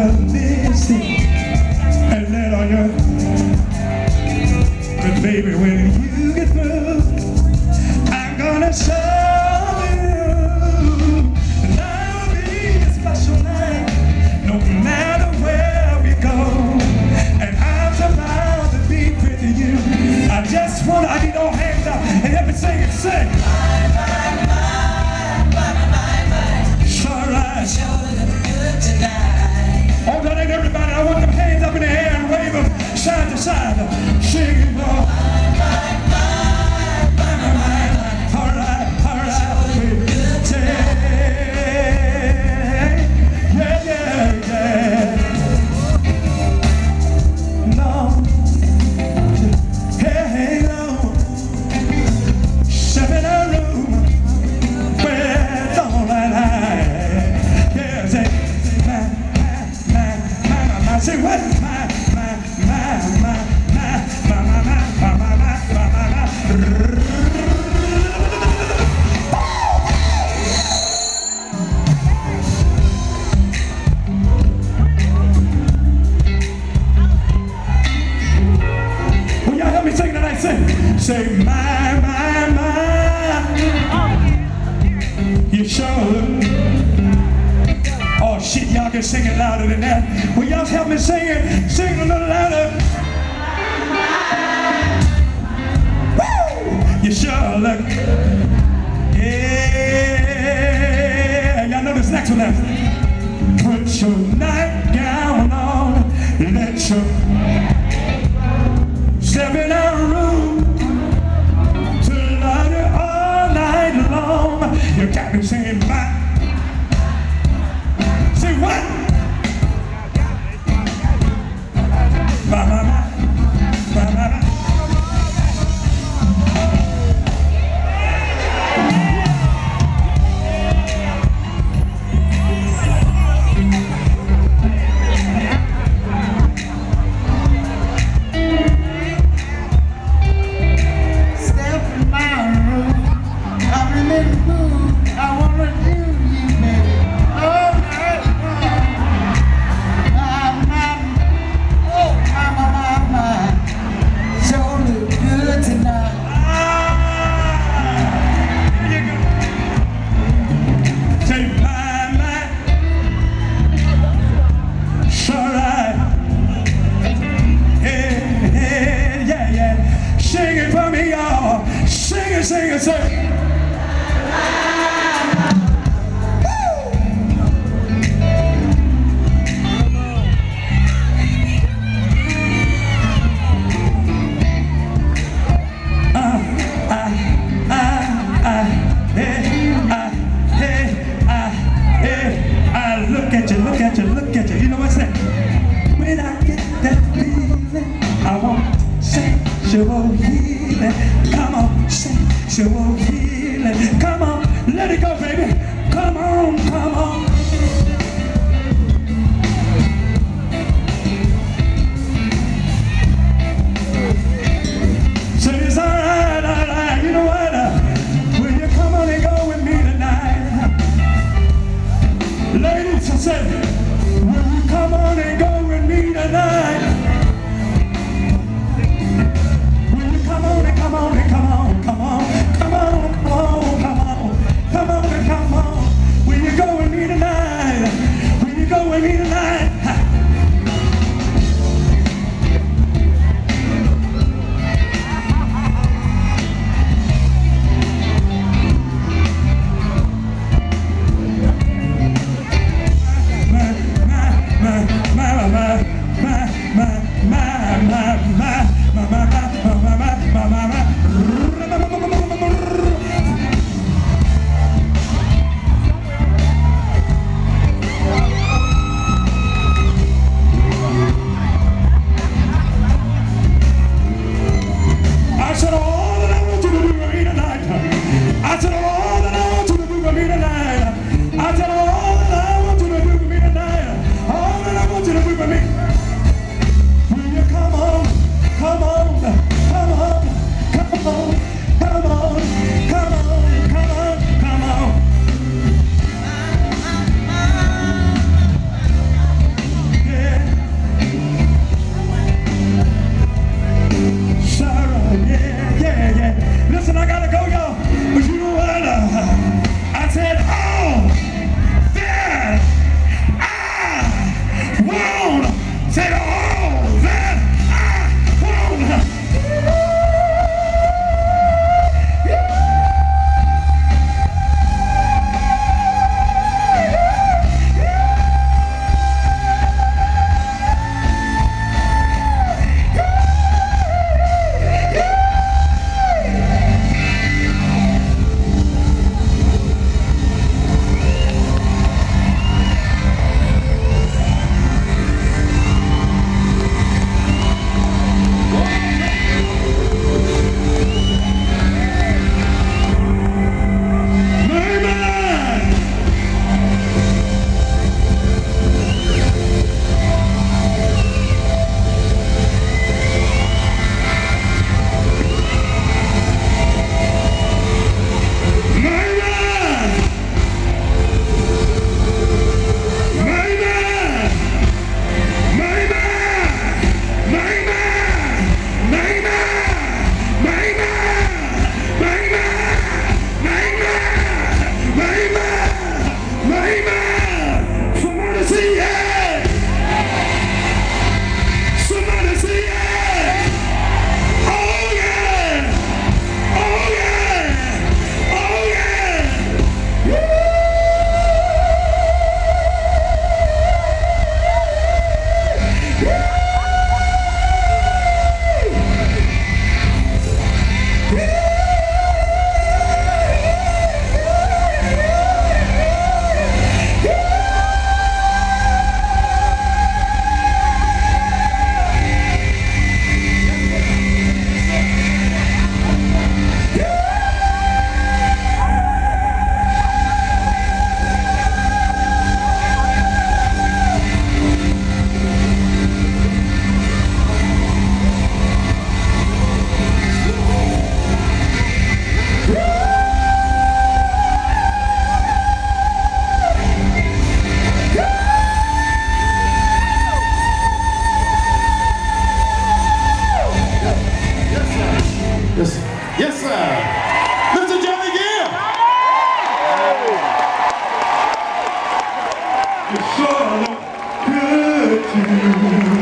your lipstick and let on your. But baby, when you get through, I'm gonna show you that'll be a special night, no matter where we go. And I'm so proud to be with you. I just want, I need all hands up and let me sing it, sing. All right, everybody, I want them hands up in the air and wave them side to side. Sing it, all right, yeah. No, hey, no. Step in a room where it's all right. Yeah, say, say what? Will y'all help me sing tonight? Say, my. You sure look. Oh shit, y'all can sing it louder than that. Will y'all help me sing it? Sing it a little louder. Woo! You sure look. Yeah, y'all know this next one now. Put your nightgown on, let your step in our room to light it all night long. You got me singing my. Say what? My. Step in my room. I'm in the mood. I wanna do you, baby. Oh, Sing it. Look at you. You know what's that? When I get that feeling, I want sensual healing. Come on, sensual healing. Come on, let it go, baby. Come on. So it's all right. You know what? Will you come on and go with me tonight? Ladies, I said, will you come on and go with me tonight? Will you come on and come on? Will you go with me tonight? Will you go with me tonight? It sure look good to you.